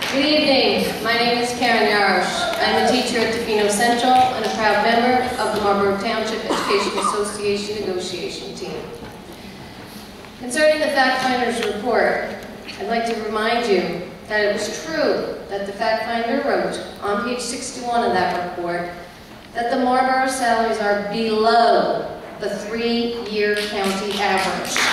Good evening. My name is Karen Yarosh. I'm a teacher at Tofino Central and a proud member of the Marlborough Township Education Association negotiation team. Concerning the fact finder's report, I'd like to remind you that it was true that the fact finder wrote on page 61 of that report that the Marlborough salaries are below the 3-year county average.